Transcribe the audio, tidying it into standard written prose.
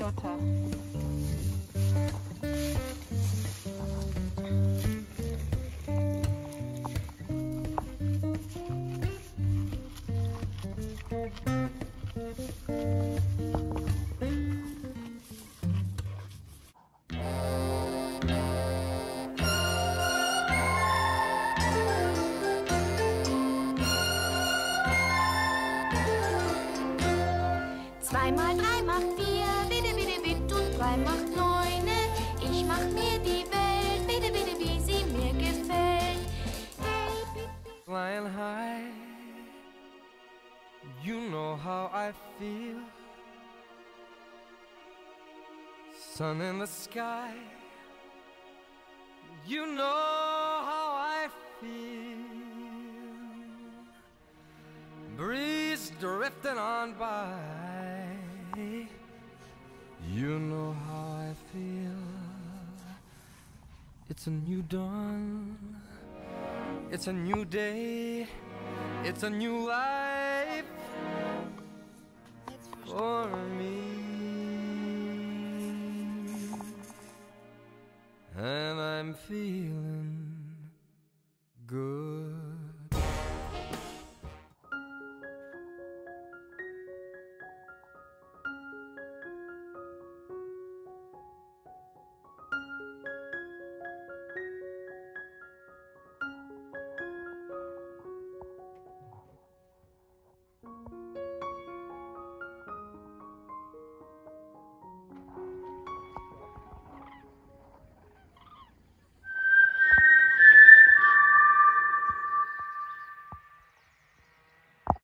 Lotte. Zwei mal drei macht vier, bitte, bitte, bitte, und drei macht neune. Ich mach mir die Welt, bitte, bitte, wie sie mir gefällt. Hey, bitte. Flying high, you know how I feel. Sun in the sky, you know how I feel. Breeze drifting on by, you know how I feel. It's a new dawn, it's a new day, it's a new life for me. And I'm feeling